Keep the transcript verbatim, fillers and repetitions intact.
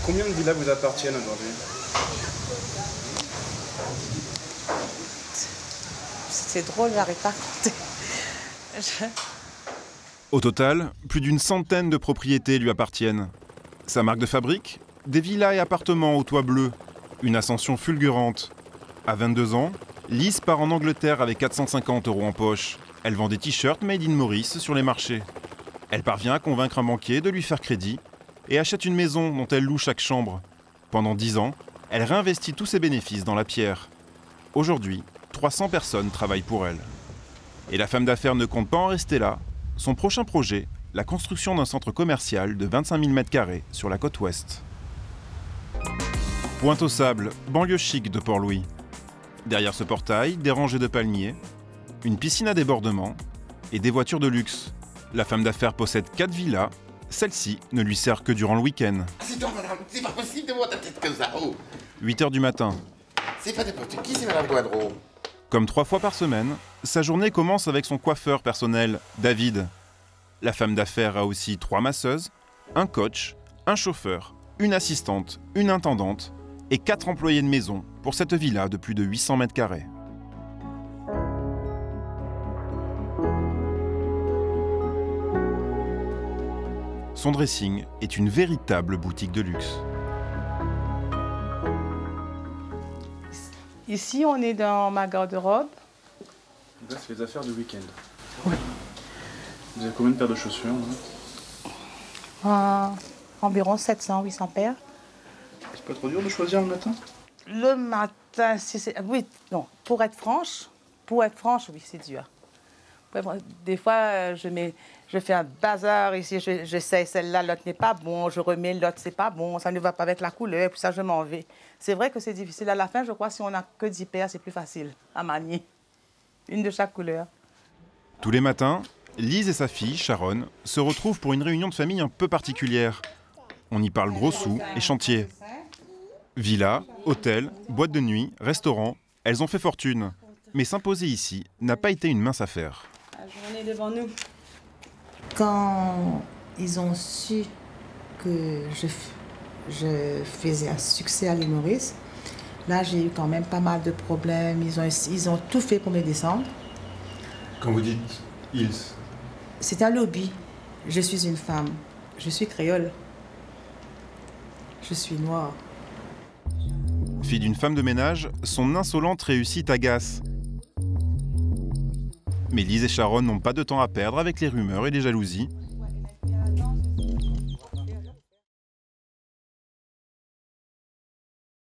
Combien de villas vous appartiennent aujourd'hui? C'est drôle, j'arrive pas à compter. Je... Au total, plus d'une centaine de propriétés lui appartiennent. Sa marque de fabrique? Des villas et appartements au toit bleu. Une ascension fulgurante. À vingt-deux ans, Lise part en Angleterre avec quatre cent cinquante euros en poche. Elle vend des t-shirts made in Maurice sur les marchés. Elle parvient à convaincre un banquier de lui faire crédit et achète une maison dont elle loue chaque chambre. Pendant dix ans, elle réinvestit tous ses bénéfices dans la pierre. Aujourd'hui, trois cents personnes travaillent pour elle. Et la femme d'affaires ne compte pas en rester là. Son prochain projet, la construction d'un centre commercial de vingt-cinq mille mètres carrés sur la côte ouest. Pointe-aux-Sables, banlieue chic de Port-Louis. Derrière ce portail, des rangées de palmiers, une piscine à débordement et des voitures de luxe. La femme d'affaires possède quatre villas. Celle-ci ne lui sert que durant le week-end. C'est toi, madame, c'est pas possible de voir ta tête comme ça. Oh. huit heures du matin. C'est pas n'importe qui, c'est madame Quadro. Comme trois fois par semaine, sa journée commence avec son coiffeur personnel, David. La femme d'affaires a aussi trois masseuses, un coach, un chauffeur, une assistante, une intendante et quatre employés de maison pour cette villa de plus de huit cents mètres carrés. Son dressing est une véritable boutique de luxe. Ici, on est dans ma garde-robe. Là, c'est les affaires du week-end. Oui. Vous avez combien de paires de chaussures hein? euh, Environ sept cents, huit cents paires. C'est pas trop dur de choisir le matin? Le matin, si c'est... Oui, non. Pour être franche, pour être franche, oui, c'est dur. Des fois, je, mets, je fais un bazar ici, je, j'essaie celle-là, l'autre n'est pas bon, je remets l'autre, c'est pas bon, ça ne va pas avec la couleur, puis ça, je m'en vais. C'est vrai que c'est difficile. À la fin, je crois que si on n'a que dix paires, c'est plus facile à manier. Une de chaque couleur. Tous les matins, Lise et sa fille, Sharon, se retrouvent pour une réunion de famille un peu particulière. On y parle gros sous et chantier. Villa, hôtel, boîte de nuit, restaurant, elles ont fait fortune. Mais s'imposer ici n'a pas été une mince affaire. La journée devant nous. Quand ils ont su que je, je faisais un succès à l'île Maurice, là j'ai eu quand même pas mal de problèmes. Ils ont, ils ont tout fait pour me descendre. Quand vous dites ils? C'est un lobby. Je suis une femme. Je suis créole. Je suis noire. Fille d'une femme de ménage, son insolente réussite agace. Mais Lise et Sharon n'ont pas de temps à perdre avec les rumeurs et les jalousies.